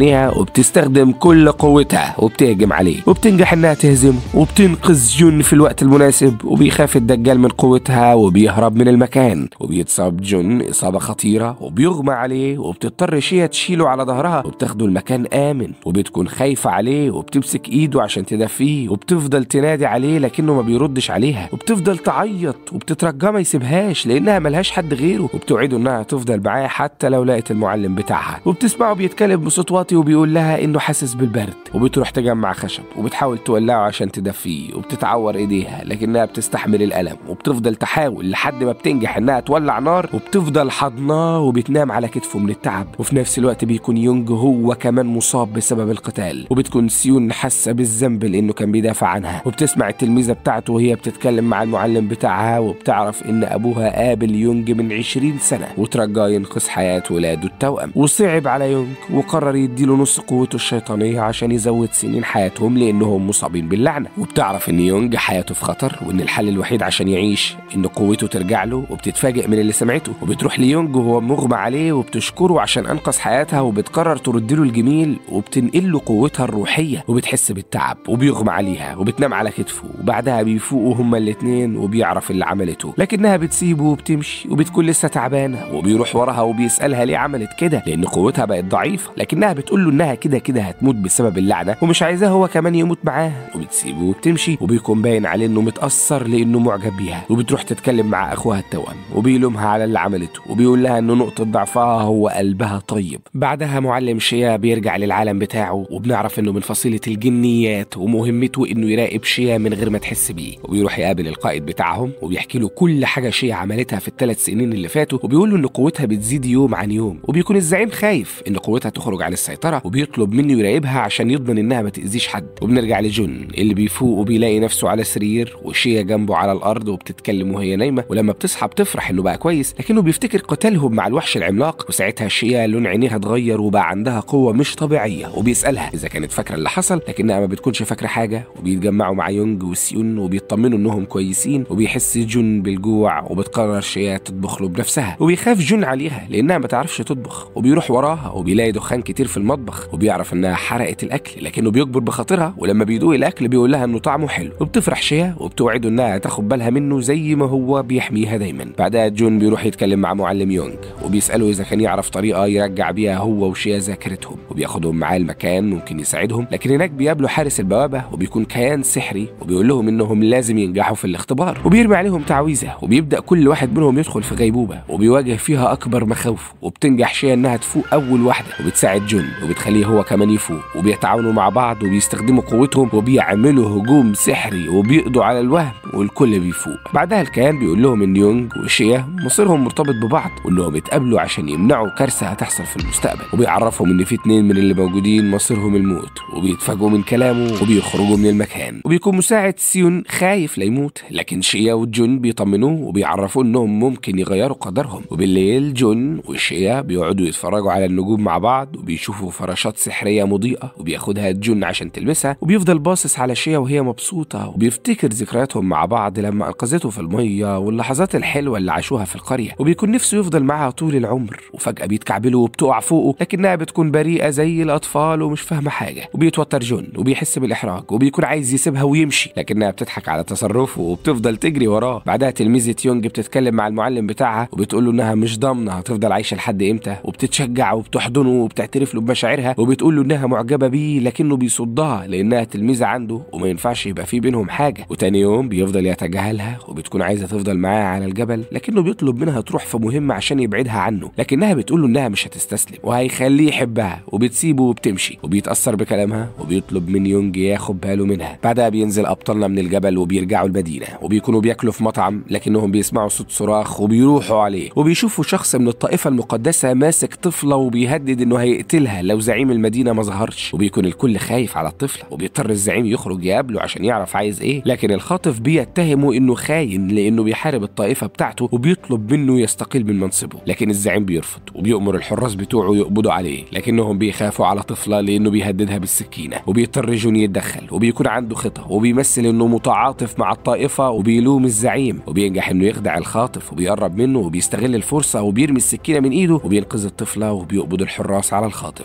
عينيها وبتستخدم كل قوتها وبتهجم عليه، وبتنجح انها تهزمه وبتنقذ جون في الوقت المناسب. وبيخاف الدجال من قوتها وبيهرب من المكان، وبيتصاب جون اصابه خطيره وبيغمى عليه، وبتضطر شيا تشيله على ظهرها وبتاخده المكان امن، وبتكون خايفه عليه وبتمسك ايده عشان تدفيه، وبتفضل تنادي عليه لكنه ما بيردش عليها، وبتفضل تعيط وبتترجاه ما يسيبهاش لانها ملهاش حد غيره، وبتوعده انها تفضل معاه حتى لو لقت المعلم بتاعها. وبتسمعه بيتكلم بصوت واطي وبيقول لها انه حاسس بالبرد، وبتروح تجمع خشب وبتحاول تولعه عشان تدفيه، وبتتعور ايديها لكنها بتستحمل الالم، وبتفضل تحاول لحد ما بتنجح انها تولع نار، وبتفضل حضناه وبتنام على كتفه من التعب. وفي نفس الوقت بيكون يونج هو كمان مصاب بسبب القتال، وبتكون سيون حاسه بالذنب لانه كان بيدافع عنها. وبتسمع التلميذه بتاعته وهي بتتكلم مع المعلم بتاعها، وبتعرف ان ابوها قابل يونج من عشرين سنه وترجاه ينقذ حياه ولاده التوأم، وصعب على يونج وقرر يديله نص قوته الشيطانيه عشان يزود سنين حياتهم لانهم مصابين باللعنه. وبتعرف ان يونج حياته في خطر وان الحل الوحيد عشان يعيش ان قوته ترجع له، وبتتفاجئ من اللي سمعته، وبتروح ليونج وهو مغمى عليه وبتشكره عشان انقذ حياتها، وبتقرر ترد له الجميل وبتنقل له قوتها الروحيه، وبتحس بالتعب وبيغمى عليها وبتنام على كتفه، وبعدها بيفوقوا هما الاثنين وبيعرف اللي عملته، لكنها بتسيبه وبتمشي وبتكون لسه تعبانه، وبيروح وراها وبيسالها ليه عملت كده لان قوتها بقت ضعيفه، لكنها بتقول له انها كده كده هتموت بسبب اللعنه ومش عايزاه هو كمان يموت معاها، وبتسيبه وبتمشي، وبيكون باين عليه انه متاثر لانه معجب بيها. وبتروح تتكلم مع اخوها التوأم وبيلومها على اللي عملته، وبيقول لها انه نقطه ضعفها هو قلبها طيب. بعدها معلم شيا بيرجع للعالم بتاعه، وبنعرف انه من فصيله الجنيات ومهمته انه يراقب شيا من غير ما تحس بيه، وبيروح يقابل القائد بتاعهم وبيحكي له كل حاجه شيا عملتها في الثلاث سنين اللي فاتوا، وبيقول له ان قوتها بتزيد يوم عن يوم، وبيكون الزعيم خايف ان قوتها تخرج عن السيطره وبيطلب منه يراقبها عشان يضمن انها ما تاذيش حد. وبنرجع لجون اللي بيفوق وبيلاقي نفسه على سرير وشيا جنبه على الارض وبتتكلم وهي نايمه، ولما بتصحى بتفرح انه بقى كويس، لكنه بيفتكر قتالهم مع الوحش العملاق، وساعتها شيا لون عينيها اتغير وبقى عندها قوه مش طبيعيه، وبيسالها اذا كانت فاكره اللي حصل لكنها ما بتكونش فاكره حاجه. وبيتجمعوا مع يونج وسيون وبيطمنوا انهم كويسين، وبيحس جون بالجوع وبتقرر شيا تطبخ له بنفسها، وبيخاف جون عليها لانها ما تعرفش تطبخ، وبيروح وراها وبيلاقي دخان كتير في المطبخ، وبيعرف انها حرقت الاكل لكنه بيكبر بخاطرها، ولما بيدوق الاكل بيقول لها انه طعمه حلو، وبتفرح شيا وبتوعده انها تاخد بالها منه زي ما هو بيحميها دايما. بعدها جون بيروح يتكلم مع معلم يونج وبيساله اذا كان يعرف طريقه يرجع بيها هو وشيا ذاكرتهم، وبياخدهم معاه المكان ممكن يساعدهم، لكن هناك بيقابلوا حارس البوابه وبيكون كيان سحري وبيقول لهم انهم لازم ينجحوا في الاختبار، وبيرمي عليهم تعويذه، وبيبدا كل واحد منهم يدخل في غيبوبه وبيواجه فيها اكبر مخاوفه، وبتنجح شيا انها تفوق اول واحده وبتساعد جون وبتخليه هو كمان يفوق، وبيتعاونوا مع بعض وبيستخدموا قوتهم وبيعملوا هجوم سحري وبيقضوا على الوهم والكل بيفوق. بعدها الكيان بيقول لهم ان يونج وشيا مصيرهم مرتبط ببعض وانهم اتقابلوا عشان يمنعوا كارثه هتحصل في المستقبل، وبيعرفهم ان في اتنين من اللي موجودين مصيرهم الموت، وبيتفاجئوا من كلامه وبيخرجوا من المكان. وبيكون مساعد سيون خايف ليموت، لكن شيا وجون بيطمنوه وبيعرفوه انهم ممكن يغيروا قدرهم. وبالليل جون وشيا بيقعدوا يتفرجوا على النجوم مع بعض وبيشوفوا فراشات سحريه مضيئه، وبياخدها جون عشان تلمسها، وبيفضل باصص على شيا وهي مبسوطه، وبيفتكر ذكرياتهم مع بعض لما انقذته في الميه واللحظات الحلوه اللي عاشوها في القريه، وبيكون نفسه يفضل معاها طول العمر. وفجاه بيتكعبلوا وبتقع فوقه لكنها بتكون بريئه زي الاطفال ومش فاهمه حاجه، وبيتوتر جون وبيحس بالاحراج وبيكون عايز يسيبها ويمشي، لكنها بتضحك على تصرفه وبتفضل تجري وراه. بعدها تلميذه يونج بتتكلم مع المعلم بتاعها وبتقول له انها مش ضامنه هتفضل عايشه لحد امتى، وبتتشجع وبتحضنه وبتعترف له بمشاعرها، وبتقول له انها معجبه بيه لكنه بيصدها لانها تلميذه عنده وما ينفعش يبقى في بينهم حاجه. وتاني يوم بيفضل يتجاهلها وبتكون عايزه تفضل معاه على الجبل، لكنه بيطلب منها تروح في مهمه عشان يبعدها عنه، لكنها بتقول له انها مش هتستسلم وهيخليه يحبها، وبتسيبه وبتمشي، وبيتاثر بكلامها وبيطلب من يونج ياخد باله منها. بعدها بينزل ابطالنا من الجبل وبيرجعوا المدينه، وبيكونوا بياكلوا في مطعم لكنهم بيسمعوا صوت صراخ وبيروحوا عليه، وبيشوفوا شخص من الطائفه المقدسه ماسك طفله وبيهدد انه هيقتلها لو زعيم المدينه ما ظهرش، وبيكون الكل خايف على الطفله، وبيضطر الزعيم يخرج يقابله عشان يعرف عايز ايه، لكن الخاطف بيتهمه انه خاين لانه بيحارب الطائفه بتاعته وبيطلب منه يستقيل من منصبه، لكن الزعيم بيرفض وبيأمر الحراس بتوعه يقبضوا عليه، لكنهم بيخافوا على طفله لانه بيهددها بالسكينه، وبيضطر جون يتدخل وبيكون عنده خطه وبيمثل انه متعاطف مع الطائفه وبيلوم الزعيم، وبينجح انه يخدع الخاطف وبيقرب منه وبيستغل الفرصه وبيرمي السكينه من ايده وبينقذ الطفله وبيقبض الحراس على الخاطف.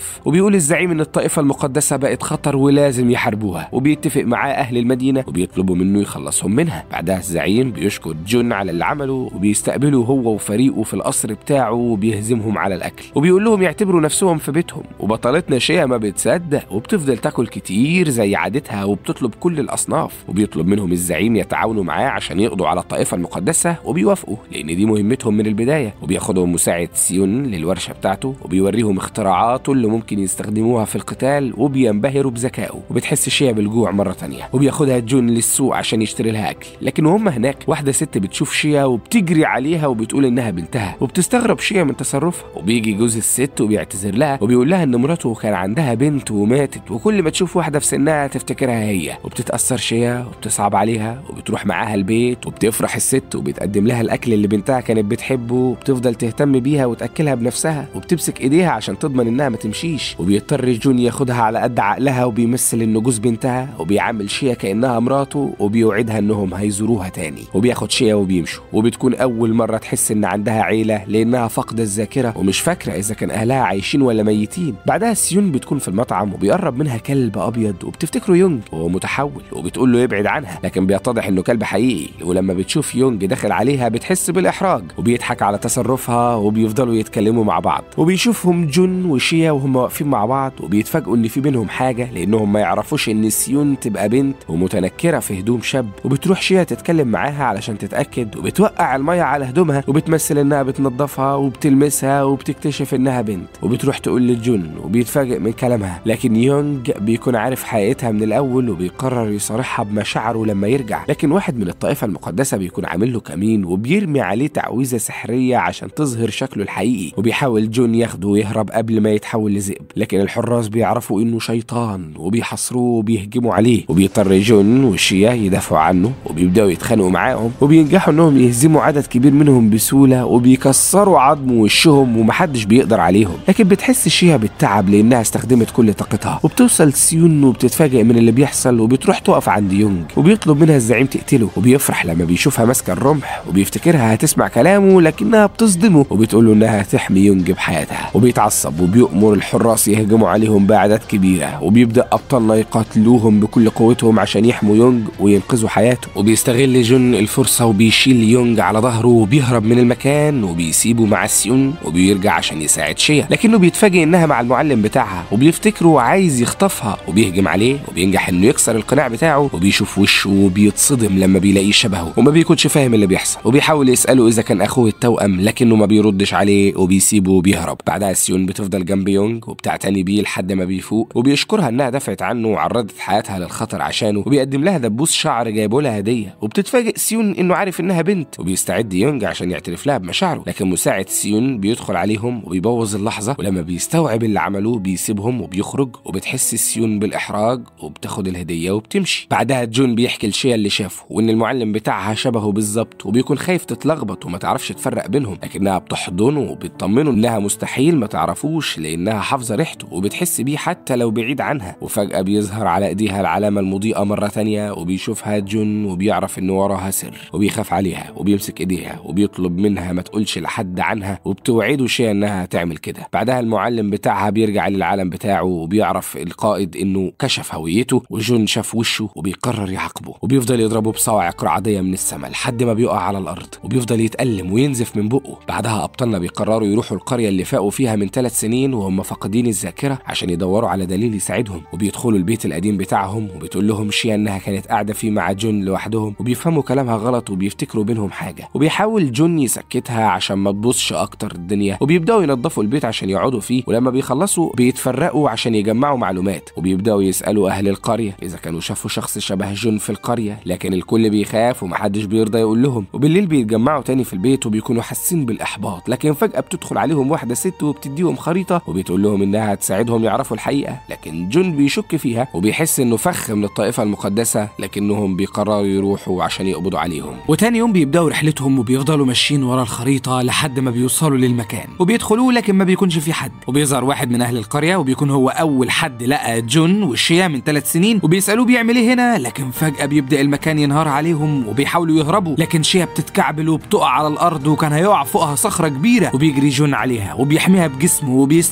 موقف، وبيقول الزعيم ان الطائفة المقدسة بقت خطر ولازم يحاربوها، وبيتفق معاه اهل المدينة وبيطلبوا منه يخلصهم منها. بعدها الزعيم بيشكر جون على اللي عمله، وبيستقبله هو وفريقه في القصر بتاعه وبيهزمهم على الاكل، وبيقول لهم يعتبروا نفسهم في بيتهم. وبطلتنا شيا ما بتصدق وبتفضل تاكل كتير زي عادتها وبتطلب كل الاصناف، وبيطلب منهم الزعيم يتعاونوا معاه عشان يقضوا على الطائفة المقدسة، وبيوافقوا لان دي مهمتهم من البداية. وبياخدهم مساعد سيون للورشة بتاعته وبيوريهم اختراعاته اللي ممكن يستخدموها في القتال، وبينبهروا بذكائه. وبتحس شيا بالجوع مرة تانية وبياخدها جون للسوق عشان يشتري لها اكل، لكن وهم هناك واحدة ست بتشوف شيا وبتجري عليها وبتقول انها بنتها، وبتستغرب شيا من تصرفها. وبيجي جوز الست وبيعتذر لها وبيقول لها ان مراته كان عندها بنت وماتت، وكل ما تشوف واحدة في سنها تفتكرها هي. وبتتأثر شيا وبتصعب عليها وبتروح معاها البيت، وبتفرح الست وبتقدم لها الاكل اللي بنتها كانت بتحبه، وبتفضل تهتم بيها وتاكلها بنفسها، وبتمسك ايديها عشان تضمن انها ما تمشيش. وبيضطر جون ياخدها على قد عقلها وبيمثل انه جوز بنتها، وبيعامل شيا كانها مراته، وبيوعدها انهم هيزوروها تاني. وبياخد شيا وبيمشوا، وبتكون اول مره تحس ان عندها عيله لانها فاقده الذاكره ومش فاكره اذا كان اهلها عايشين ولا ميتين. بعدها سيون بتكون في المطعم وبيقرب منها كلب ابيض وبتفتكره يونج وهو متحول، وبتقول له يبعد عنها، لكن بيتضح انه كلب حقيقي. ولما بتشوف يونج داخل عليها بتحس بالاحراج وبيضحك على تصرفها، وبيفضلوا يتكلموا مع بعض. وبيشوفهم جون وشيا وهم واقفين مع بعض وبيتفاجئوا ان في بينهم حاجه، لانهم ما يعرفوش ان سيون تبقى بنت ومتنكره في هدوم شاب. وبتروح شيا تتكلم معاها علشان تتاكد، وبتوقع الميه على هدومها وبتمثل انها بتنظفها، وبتلمسها وبتكتشف انها بنت. وبتروح تقول لجون وبيتفاجئ من كلامها، لكن يونج بيكون عارف حقيقتها من الاول وبيقرر يصارحها بمشاعره لما يرجع. لكن واحد من الطائفه المقدسه بيكون عامل له كمين وبيرمي عليه تعويذه سحريه عشان تظهر شكله الحقيقي، وبيحاول جون ياخده ويهرب قبل ما يتحول لذئب، لكن الحراس بيعرفوا انه شيطان وبيحاصروه وبيهجموا عليه. وبيضطر جون وشيا يدافعوا عنه وبيبداوا يتخانقوا معاهم، وبينجحوا انهم يهزموا عدد كبير منهم بسهوله وبيكسروا عظم وشهم ومحدش بيقدر عليهم. لكن بتحس شيا بالتعب لانها استخدمت كل طاقتها. وبتوصل سيون وبتتفاجئ من اللي بيحصل وبتروح تقف عند يونج وبيطلب منها الزعيم تقتله، وبيفرح لما بيشوفها ماسكه الرمح وبيفتكرها هتسمع كلامه لكنها بتصدمه وبتقول له انها تحمي يونج بحياتها. وبيتعصب وبيأمر الحراس يهجموا عليهم باعداد كبيره، وبيبدا ابطالنا يقاتلوهم بكل قوتهم عشان يحموا يونج وينقذوا حياته. وبيستغل جون الفرصه وبيشيل يونج على ظهره وبيهرب من المكان وبيسيبه مع سيون وبيرجع عشان يساعد شيا، لكنه بيتفاجئ انها مع المعلم بتاعها وبيفتكره عايز يخطفها وبيهجم عليه وبينجح انه يكسر القناع بتاعه. وبيشوف وشه وبيتصدم لما بيلاقيه شبهه وما بيكونش فاهم اللي بيحصل، وبيحاول يساله اذا كان اخوه التوأم لكنه ما بيردش عليه وبيسيبه وبيهرب. بعدها سيون بتفضل جنب يونج وبتعتني بيه لحد ما بيفوق، وبيشكرها انها دفعت عنه وعرضت حياتها للخطر عشانه، وبيقدم لها دبوس شعر جايبه لها هديه. وبتتفاجئ سيون انه عارف انها بنت، وبيستعد يونج عشان يعترف لها بمشاعره، لكن مساعد سيون بيدخل عليهم وبيبوظ اللحظه. ولما بيستوعب اللي عملوه بيسيبهم وبيخرج، وبتحس سيون بالاحراج وبتاخد الهديه وبتمشي. بعدها جون بيحكي لشيا اللي شافه وان المعلم بتاعها شبهه بالظبط، وبيكون خايف تتلخبط وما تعرفش تفرق بينهم، لكنها بتحضنه وبتطمنه انها مستحيل ما تعرفوش لانها حافظه ريحته وبتحس بيه حتى لو بعيد عنها. وفجاه بيظهر على ايديها العلامه المضيئه مره ثانيه، وبيشوفها جون وبيعرف انه وراها سر، وبيخاف عليها وبيمسك ايديها وبيطلب منها ما تقولش لحد عنها، وبتوعده شيا انها تعمل كده. بعدها المعلم بتاعها بيرجع للعالم بتاعه وبيعرف القائد انه كشف هويته، وجون شاف وشه وبيقرر يعاقبه، وبيفضل يضربه بصواعق رعديه من السماء لحد ما بيقع على الارض وبيفضل يتألم وينزف من بقه. بعدها ابطالنا بيقرروا يروحوا القريه اللي فاقوا فيها من ثلاث سنين وهم فاقدين الذاكره عشان يدوروا على دليل يساعدهم. وبيدخلوا البيت القديم بتاعهم وبتقول لهم شيا انها كانت قاعده فيه مع جون لوحدهم، وبيفهموا كلامها غلط وبيفتكروا بينهم حاجه، وبيحاول جون يسكتها عشان ما تبوظش اكتر الدنيا. وبيبداوا ينظفوا البيت عشان يقعدوا فيه، ولما بيخلصوا بيتفرقوا عشان يجمعوا معلومات، وبيبداوا يسالوا اهل القريه اذا كانوا شافوا شخص شبه جون في القريه، لكن الكل بيخاف ومحدش بيرضى يقول لهم. وبالليل بيتجمعوا تاني في البيت وبيكونوا حاسين بالاحباط، لكن فجاه بتدخل عليهم واحده ست وبتديهم خريطه وبتقول لهم انها هتساعدهم يعرفوا الحقيقه، لكن جون بيشك فيها وبيحس انه فخ من الطائفه المقدسه، لكنهم بيقرروا يروحوا عشان يقبضوا عليهم. وتاني يوم بيبداوا رحلتهم وبيفضلوا ماشيين ورا الخريطه لحد ما بيوصلوا للمكان وبيدخلوه، لكن ما بيكونش في حد. وبيظهر واحد من اهل القريه وبيكون هو اول حد لقى جون وشيا من ثلاث سنين، وبيسالوه بيعمل ايه هنا، لكن فجاه بيبدا المكان ينهار عليهم وبيحاولوا يهربوا، لكن شيا بتتكعبل وبتقع على الارض وكان هيقع فوقها صخره كبيره، وبيجري جون عليها وبيحميها بجسمه وبيستحمل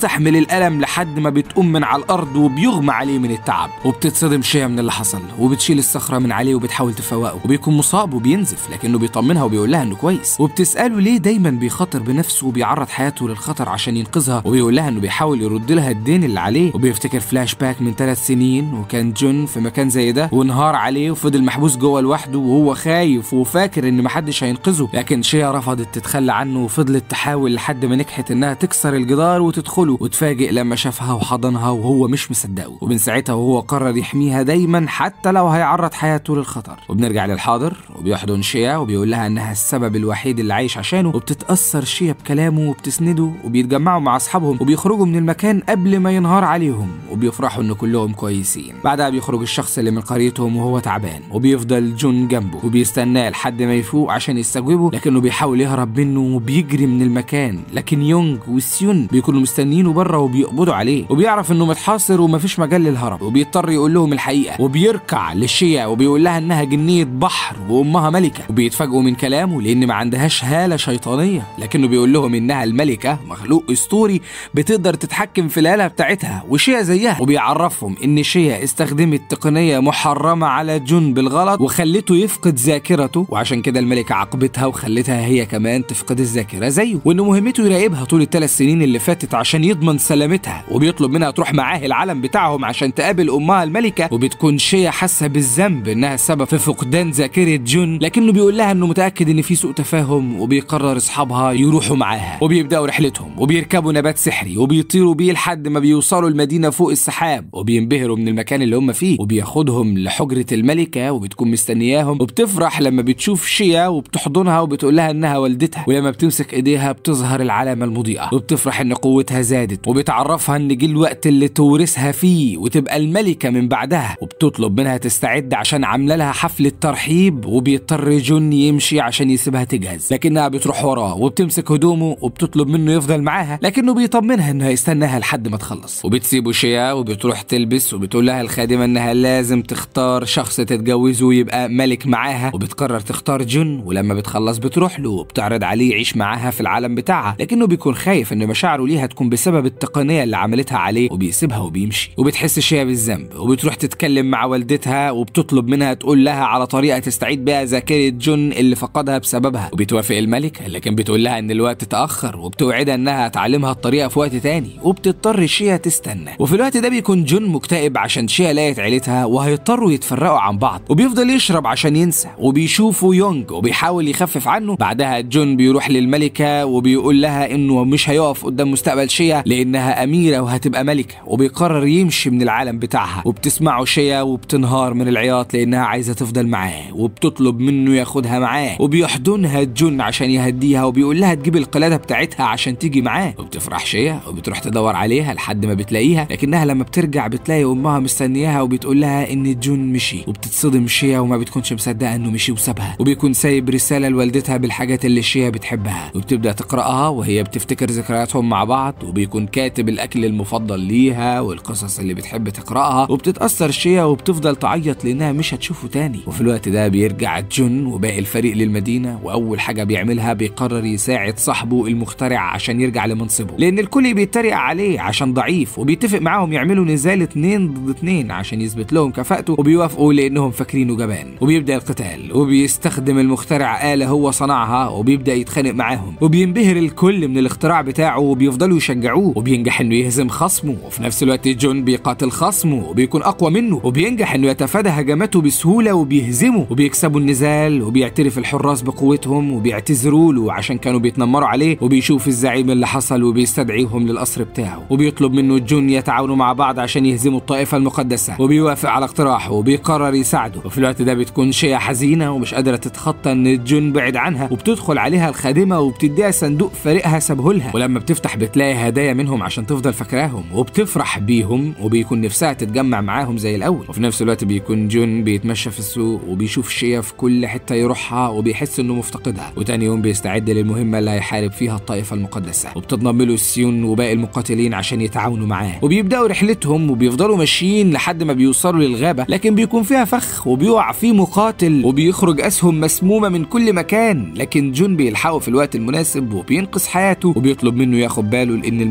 بالألم لحد ما بتقوم من على الأرض وبيغمى عليه من التعب. وبتتصدم شيا من اللي حصل وبتشيل الصخرة من عليه وبتحاول تفوقه، وبيكون مصاب وبينزف لكنه بيطمنها وبيقول لها انه كويس. وبتسأله ليه دايما بيخاطر بنفسه وبيعرض حياته للخطر عشان ينقذها، وبيقول لها انه بيحاول يرد لها الدين اللي عليه. وبيفتكر فلاش باك من ثلاث سنين وكان جون في مكان زي ده وانهار عليه وفضل محبوس جوه لوحده وهو خايف وفاكر ان محدش هينقذه، لكن شيا رفضت تتخلى عنه وفضلت تحاول لحد ما نجحت انها تكسر الجدار وتدخله، وتفاجئ لما شافها وحضنها وهو مش مصدقه. ومن ساعتها وهو قرر يحميها دايما حتى لو هيعرض حياته للخطر. وبنرجع للحاضر وبيحضن شيا وبيقول لها انها السبب الوحيد اللي عايش عشانه، وبتتأثر شيا بكلامه وبتسنده، وبيتجمعوا مع اصحابهم وبيخرجوا من المكان قبل ما ينهار عليهم وبيفرحوا ان كلهم كويسين. بعدها بيخرج الشخص اللي من قريتهم وهو تعبان، وبيفضل جون جنبه وبيستناه لحد ما يفوق عشان يستجوبه، لكنه بيحاول يهرب منه وبيجري من المكان، لكن يونغ وسيون بيكونوا مستنيينه بره وبيقبضوا عليه، وبيعرف انه متحاصر ومفيش مجال للهرب، وبيضطر يقول لهم الحقيقه، وبيركع لشيا وبيقول لها انها جنيه بحر وامها ملكه، وبيتفاجئوا من كلامه لان ما عندهاش هاله شيطانيه، لكنه بيقول لهم انها الملكه مخلوق اسطوري بتقدر تتحكم في الاله بتاعتها وشيا زيها، وبيعرفهم ان شيا استخدمت تقنيه محرمه على جون بالغلط وخلته يفقد ذاكرته، وعشان كده الملكه عاقبتها وخلتها هي كمان تفقد الذاكره زيه، وان مهمته يراقبها طول الثلاث سنين اللي فاتت عشان يضمن سلامتها، وبيطلب منها تروح معاه العالم بتاعهم عشان تقابل امها الملكه. وبتكون شيا حاسه بالذنب انها السبب في فقدان ذاكره جون، لكنه بيقول لها انه متاكد ان في سوء تفاهم، وبيقرر اصحابها يروحوا معاها وبيبداوا رحلتهم وبيركبوا نبات سحري وبيطيروا بيه لحد ما بيوصلوا المدينه فوق السحاب، وبينبهروا من المكان اللي هم فيه، وبياخدهم لحجره الملكه وبتكون مستنياهم، وبتفرح لما بتشوف شيا وبتحضنها وبتقول لها انها والدتها، ولما بتمسك ايديها بتظهر العلامه المضيئه، وبتفرح ان قوتها زادت، وبتعرفها ان جه الوقت اللي تورثها فيه وتبقى الملكه من بعدها، وبتطلب منها تستعد عشان عامله لها حفله ترحيب، وبيضطر جون يمشي عشان يسيبها تجهز، لكنها بتروح وراه وبتمسك هدومه وبتطلب منه يفضل معاها، لكنه بيطمنها انه هيستناها لحد ما تخلص، وبتسيبه شيا وبتروح تلبس، وبتقول لها الخادمه انها لازم تختار شخص تتجوزه ويبقى ملك معاها، وبتقرر تختار جون، ولما بتخلص بتروح له وبتعرض عليه يعيش معاها في العالم بتاعها، لكنه بيكون خايف ان مشاعره ليها تكون بسبب التقنيه اللي عملتها عليه، وبيسيبها وبيمشي، وبتحس شيا بالذنب وبتروح تتكلم مع والدتها وبتطلب منها تقول لها على طريقه تستعيد بيها ذاكره جون اللي فقدها بسببها، وبتوافق الملكه لكن بتقول لها ان الوقت اتاخر، وبتوعدها انها تعلمها الطريقه في وقت تاني، وبتضطر شيا تستنى. وفي الوقت ده بيكون جون مكتئب عشان شيا لقت عيلتها وهيضطروا يتفرقوا عن بعض، وبيفضل يشرب عشان ينسى، وبيشوفوا يونغ وبيحاول يخفف عنه. بعدها جون بيروح للملكه وبيقول لها انه مش هيقف قدام مستقبل شيا لانها اميره وهتبقى ملكه، وبيقرر يمشي من العالم بتاعها، وبتسمعه شيا وبتنهار من العياط لانها عايزه تفضل معاه، وبتطلب منه ياخدها معاه، وبيحضنها جون عشان يهديها، وبيقول لها تجيب القلاده بتاعتها عشان تيجي معاه، وبتفرح شيا وبتروح تدور عليها لحد ما بتلاقيها، لكنها لما بترجع بتلاقي امها مستنياها وبتقول لها ان جون مشي، وبتتصدم شيا وما بتكونش مصدقه انه مشي وسابها، وبيكون سايب رساله لوالدتها بالحاجات اللي شيا بتحبها، وبتبدا تقراها وهي بتفتكر ذكرياتهم مع بعض، وبيكون كاتب الاكل المفضل ليها والقصص اللي بتحب تقراها، وبتتاثر شيا وبتفضل تعيط لانها مش هتشوفه تاني. وفي الوقت ده بيرجع جون وباقي الفريق للمدينه، واول حاجه بيعملها بيقرر يساعد صاحبه المخترع عشان يرجع لمنصبه، لان الكل بيتريق عليه عشان ضعيف، وبيتفق معاهم يعملوا نزال اتنين ضد اتنين عشان يثبت لهم كفاءته، وبيوافقوا لانهم فاكرينه جبان، وبيبدا القتال، وبيستخدم المخترع آلة هو صنعها، وبيبدا يتخانق معاهم، وبينبهر الكل من الاختراع بتاعه وبيفضلوا يشجعوه، وبينجح انه يهزم خصمه، وفي نفس الوقت جون بيقاتل خصمه وبيكون اقوى منه، وبينجح انه يتفادى هجماته بسهوله وبيهزمه، وبيكسبوا النزال، وبيعترف الحراس بقوتهم وبيعتذروا له عشان كانوا بيتنمروا عليه، وبيشوف الزعيم اللي حصل وبيستدعيهم للقصر بتاعه، وبيطلب منه جون يتعاونوا مع بعض عشان يهزموا الطائفه المقدسه، وبيوافق على اقتراحه وبيقرر يساعده. وفي الوقت ده بتكون شيا حزينه ومش قادره تتخطى ان جون بعد عنها، وبتدخل عليها الخادمه وبتديها صندوق فريقها سابه لها، ولما بتفتح بتلاقي هدايا منهم عشان تفضل فاكراهم، وبتفرح بيهم وبيكون نفسها تتجمع معاهم زي الاول. وفي نفس الوقت بيكون جون بيتمشى في السوق وبيشوف شيا في كل حته يروحها وبيحس انه مفتقدها، وتاني يوم بيستعد للمهمه اللي هيحارب فيها الطائفه المقدسه، وبتنضم له سيون وباقي المقاتلين عشان يتعاونوا معاه، وبيبداوا رحلتهم وبيفضلوا ماشيين لحد ما بيوصلوا للغابه، لكن بيكون فيها فخ وبيقع فيه مقاتل وبيخرج اسهم مسمومه من كل مكان، لكن جون بيلحقه في الوقت المناسب وبينقذ حياته، وبيطلب منه ياخد باله لان المكان خطير.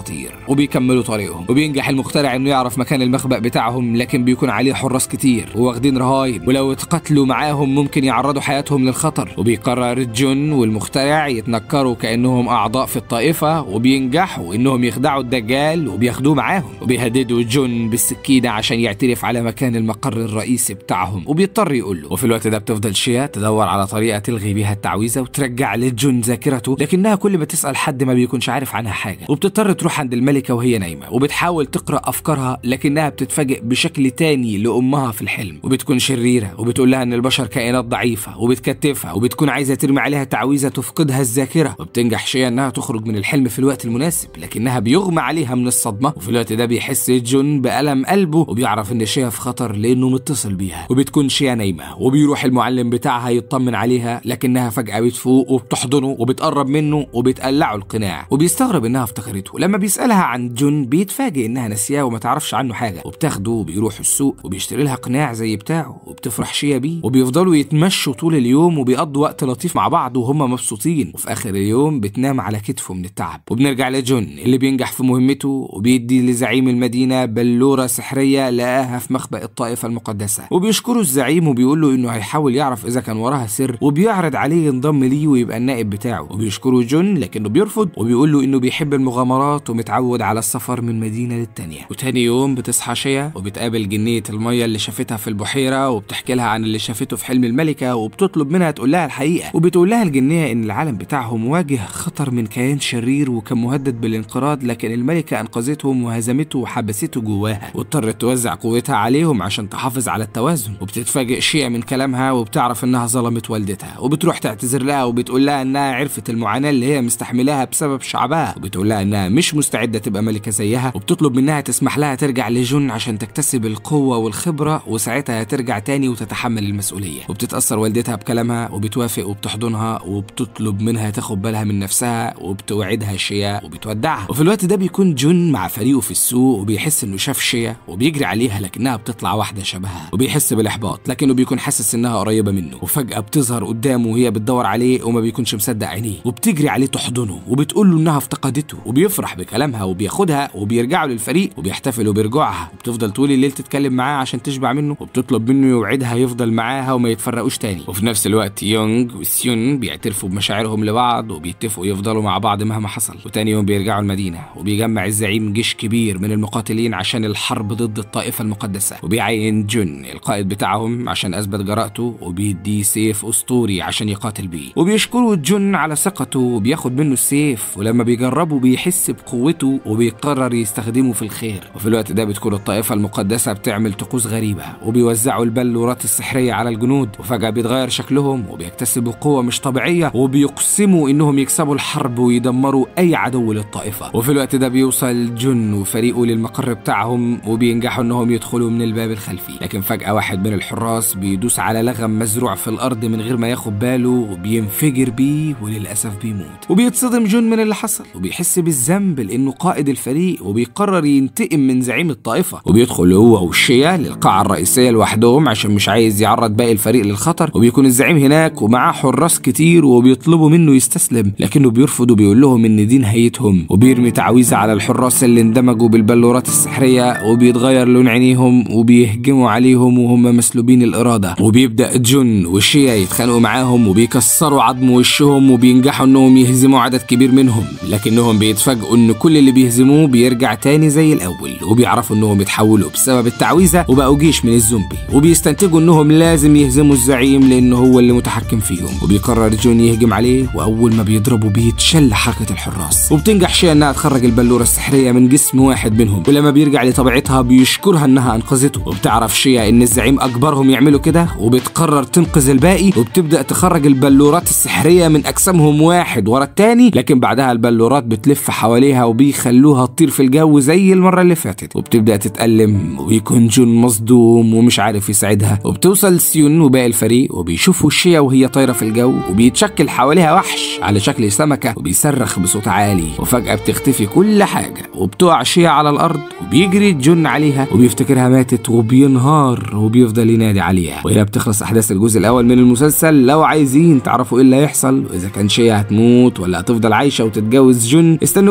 خطير. وبيكملوا طريقهم، وبينجح المخترع انه يعرف مكان المخبأ بتاعهم، لكن بيكون عليه حراس كتير وواخدين رهاين، ولو اتقتلوا معاهم ممكن يعرضوا حياتهم للخطر. وبيقرر جون والمخترع يتنكروا كأنهم أعضاء في الطائفة، وبينجحوا انهم يخدعوا الدجال وبياخدوه معاهم، وبيهددوا جون بالسكينة عشان يعترف على مكان المقر الرئيسي بتاعهم، وبيضطر يقول له. وفي الوقت ده بتفضل شيا تدور على طريقة تلغي بيها التعويذة وترجع لجون ذاكرته، لكنها كل ما تسأل حد ما بيكونش عارف عنها حاجة. وبتضطر تروح عند الملكة وهي نايمة، وبتحاول تقرأ أفكارها، لكنها بتتفاجئ بشكل تاني لأمها في الحلم، وبتكون شريرة وبتقول لها إن البشر كائنات ضعيفة، وبتكتفها وبتكون عايزة ترمي عليها تعويذة تفقدها الذاكرة. وبتنجح شيا إنها تخرج من الحلم في الوقت المناسب، لكنها بيغمى عليها من الصدمة. وفي الوقت ده بيحس جون بألم قلبه، وبيعرف إن شيا في خطر لأنه متصل بيها. وبتكون شيا نايمة، وبيروح المعلم بتاعها يطمن عليها، لكنها فجأة بتفوق وبتحضنه وبتقرب منه وبتقلعه القناع، وبيستغرب إنها افتكرته. لما بيسألها عن جون بيتفاجئ إنها نسياه وما تعرفش عنه حاجة، وبتاخده وبيروحوا السوق وبيشتري لها قناع زي بتاعه، وبتفرح شيا بيه، وبيفضلوا يتمشوا طول اليوم وبيقضوا وقت لطيف مع بعض وهم مبسوطين. وفي آخر اليوم بتنام على كتفه من التعب. وبنرجع لجون اللي بينجح في مهمته، وبيدي لزعيم المدينة بلورة سحرية لقاها في مخبأ الطائفة المقدسة، وبيشكره الزعيم وبيقول له إنه هيحاول يعرف إذا كان وراها سر، وبيعرض عليه ينضم ليه ويبقى النائب بتاعه. وبيشكره جون لكنه بيرفض، وبيقول له إنه بيحب المغامرات ومتعود على السفر من مدينة للتانية. وتاني يوم بتصحى شيا وبتقابل جنية المية اللي شافتها في البحيرة، وبتحكي لها عن اللي شافته في حلم الملكة، وبتطلب منها تقول لها الحقيقة. وبتقول لها الجنية إن العالم بتاعهم واجه خطر من كيان شرير وكان مهدد بالانقراض، لكن الملكة أنقذتهم وهزمته وحبسته جواها، واضطرت توزع قوتها عليهم عشان تحافظ على التوازن. وبتتفاجئ شيا من كلامها، وبتعرف إنها ظلمت والدتها، وبتروح تعتذر لها وبتقول لها إنها عرفت المعاناة اللي هي مستحملاها بسبب شعبها، وبتقول لها إنها مش مستعدة تبقى ملكة زيها، وبتطلب منها تسمح لها ترجع لجون عشان تكتسب القوة والخبرة، وساعتها ترجع تاني وتتحمل المسؤولية. وبتتأثر والدتها بكلامها وبتوافق وبتحضنها، وبتطلب منها تاخد بالها من نفسها، وبتوعدها شيا وبتودعها. وفي الوقت ده بيكون جون مع فريقه في السوق، وبيحس إنه شاف شيا وبيجري عليها، لكنها بتطلع واحدة شبهها، وبيحس بالإحباط لكنه بيكون حاسس إنها قريبة منه. وفجأة بتظهر قدامه وهي بتدور عليه وما بيكونش مصدق عينيه، وبتجري عليه تحضنه وبتقول له إنها افتقدته، وبيفرح بكلامها وبياخدها وبيرجعوا للفريق وبيحتفلوا برجوعها. وبتفضل طول الليل تتكلم معاه عشان تشبع منه، وبتطلب منه يوعدها يفضل معاها وما يتفرقوش تاني. وفي نفس الوقت يونغ وسيون بيعترفوا بمشاعرهم لبعض، وبيتفقوا يفضلوا مع بعض مهما حصل. وتاني يوم بيرجعوا المدينة، وبيجمع الزعيم جيش كبير من المقاتلين عشان الحرب ضد الطائفة المقدسة، وبيعين جون القائد بتاعهم عشان أثبت جرأته، وبيديه سيف أسطوري عشان يقاتل بيه. وبيشكروا جون على ثقته وبياخد منه السيف، ولما بيجربه بيحس بقوته وبيقرر يستخدمه في الخير. وفي الوقت ده بتكون الطائفة المقدسة بتعمل طقوس غريبة، وبيوزعوا البلورات السحرية على الجنود، وفجأة بيتغير شكلهم وبيكتسبوا قوة مش طبيعية، وبيقسموا إنهم يكسبوا الحرب ويدمروا أي عدو للطائفة. وفي الوقت ده بيوصل جون وفريقه للمقر بتاعهم، وبينجحوا إنهم يدخلوا من الباب الخلفي، لكن فجأة واحد من الحراس بيدوس على لغم مزروع في الأرض من غير ما ياخد باله، وبينفجر بيه وللأسف بيموت. وبيتصدم جون من اللي حصل، وبيحس بالذنب لأنه قائد الفريق، وبيقرر ينتقم من زعيم الطائفة. وبيدخل هو وشيا للقاعة الرئيسية لوحدهم عشان مش عايز يعرض باقي الفريق للخطر. وبيكون الزعيم هناك ومعاه حراس كتير، وبيطلبوا منه يستسلم، لكنه بيرفض وبيقول لهم إن دي نهايتهم. وبيرمي تعويذة على الحراس اللي اندمجوا بالبلورات السحرية، وبيتغير لون عينيهم وبيهجموا عليهم وهم مسلوبين الإرادة. وبيبدأ جون وشيا يتخانقوا معاهم، وبيكسروا عظم وشهم، وبينجحوا إنهم يهزموا عدد كبير منهم، لكنهم بيتفاجئوا إن كل اللي بيهزموه بيرجع تاني زي الأول. وبيعرفوا إنهم اتحولوا بسبب التعويذة وبقوا جيش من الزومبي، وبيستنتجوا إنهم لازم يهزموا الزعيم لأنه هو اللي متحكم فيهم. وبيقرر جون يهجم عليه، وأول ما بيضربوا بيتشل حركة الحراس. وبتنجح شيا إنها تخرج البلورة السحرية من جسم واحد منهم، ولما بيرجع لطبيعتها بيشكرها إنها أنقذته. وبتعرف شيا إن الزعيم أجبرهم يعملوا كده، وبتقرر تنقذ الباقي، وبتبدأ تخرج البلورات السحرية من أجسامهم واحد ورا التاني، لكن بعدها البلورات بتلف حواليها وبيخلوها تطير في الجو زي المرة اللي فاتت. وبتبدأ تتألم، ويكون جون مصدوم ومش عارف يساعدها. وبتوصل سيون وباقي الفريق، وبيشوفوا شيا وهي طايرة في الجو، وبيتشكل حواليها وحش على شكل سمكة، وبيصرخ بصوت عالي. وفجأة بتختفي كل حاجة، وبتقع شيا على الأرض، وبيجري جون عليها وبيفتكرها ماتت، وبينهار وبيفضل ينادي عليها. وهنا بتخلص أحداث الجزء الأول من المسلسل. لو عايزين تعرفوا إيه اللي هيحصل وإذا كان شيا هتموت ولا هتفضل عايشة وتتجوز جون، استنوا الجزء الثاني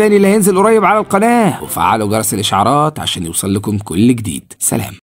التاني اللي هينزل قريب على القناة، وفعلوا جرس الإشعارات عشان يوصل لكم كل جديد. سلام.